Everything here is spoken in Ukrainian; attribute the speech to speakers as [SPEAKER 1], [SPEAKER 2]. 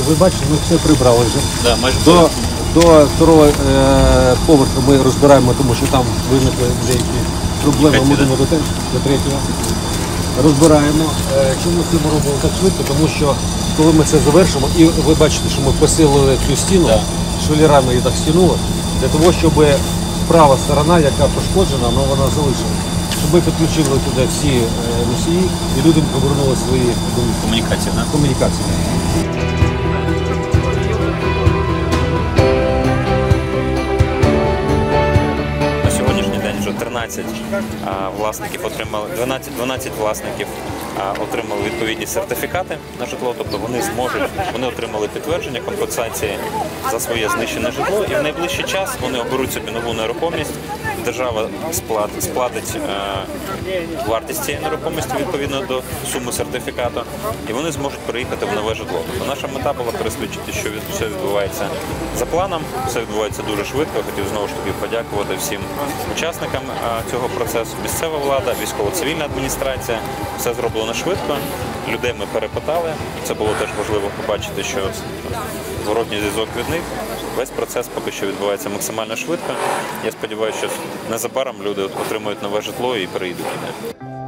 [SPEAKER 1] ви бачите, ми все прибрали вже.
[SPEAKER 2] Да, майже
[SPEAKER 1] До второго поверху ми розбираємо, тому що там виникли деякі проблеми. Ми йдемо до третього. Розбираємо. Чому це ми робимо так швидко? Тому що коли ми це завершимо, і ви бачите, що ми посилили цю стіну, швелірами її так стягнули, для того, щоб права сторона, яка пошкоджена, вона залишила. Щоб ми підключили туди всі носії і людям повернули свої комунікації.
[SPEAKER 2] На сьогоднішній день вже 13 власників отримали, 12 власників отримали відповідні сертифікати на житло, тобто вони отримали підтвердження компенсації за своє знищене житло, і в найближчий час вони оберуть собі нову нерухомість, держава сплатить вартість цієї нерухомості відповідно до суми сертифікату, і вони зможуть переїхати в нове житло. Тобто наша мета була пересвідчити, що все відбувається за планом, все відбувається дуже швидко. Хотів знову ж таки подякувати всім учасникам цього процесу. Місцева влада, військово-цивільна адміністрація, все зроблено швидко, людей ми перепитали, це було теж важливо побачити, що зворотній зв'язок від них. Весь процес поки що відбувається максимально швидко. Я сподіваюся, що незабаром люди отримують нове житло і переїдуть туди.